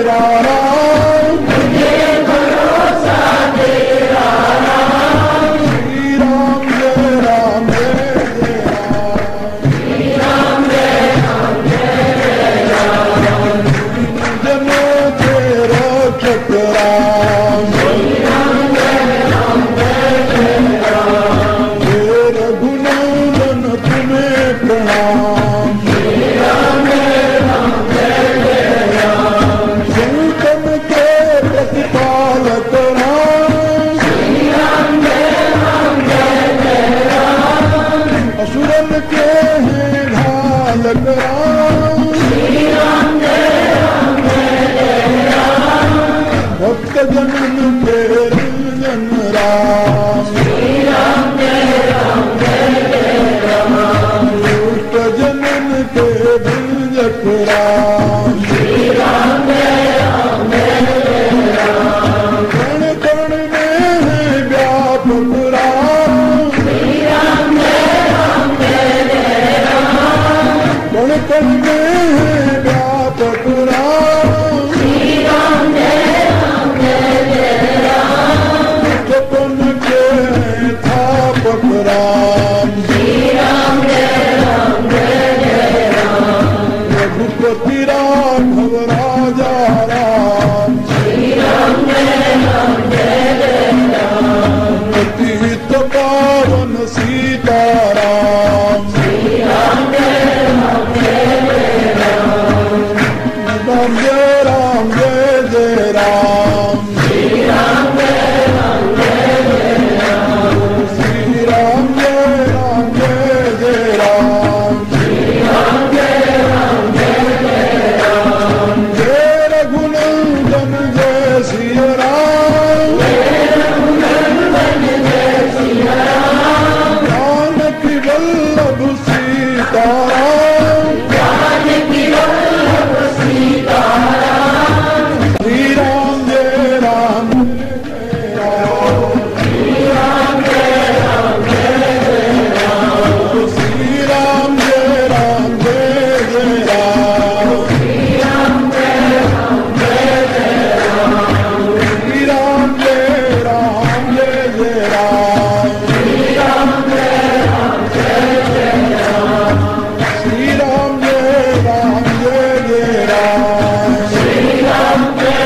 तेरा राम, मुझे भरोसा तेरा राम। श्री राम जय राम जय जय राम, श्री राम जय राम। जनो तेरा चक्राम, श्री राम जय राम। हे रघुनंदन तुम्हें प्रणाम, श्री राम जय राम। संतन के प्रतिपालक राम, श्री राम जय राम। असुरन के हैं घालक राम, श्री राम जय राम। भक्त जनन के रंजन राम, श्री राम जय राम। दुष्ट जनन के भंजक राम, श्री राम जय राम। कण कण में है व्यापक राम, श्री राम जय राम। कण कण में है व्यापक राम, श्री राम जय राम। जपन के थापक राम, श्री राम जय राम। रघुपति राघव राजा राम, श्री राम जय राम। अतिहित पावन सीताराम, श्री राम जय राम जय राम जय जय राम, श्री राम जय श्री राम जय जय राम, जय रघुनंदन जय सिया राम, जानकी वल्लभ सीताराम, जानकी वल्लभ सीताराम। श्री राम जय राम श्री राम जय श्री राम जय जय राम, श्री राम श्री राम जय जय राम, श्री राम श्री राम जय जय राम, श्री राम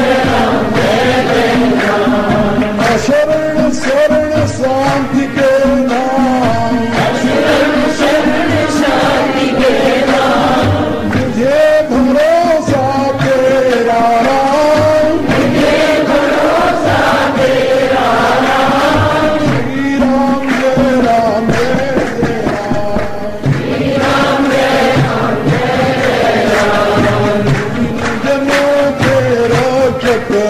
शरण शरण शांति के नाम, शरण शरण शांति के नाम। मुझे भरोसा तेरा राम, मुझे भरोसा तेरा राम। श्री राम जय जय राम, श्री राम जय राम। जनो तेरा चक्र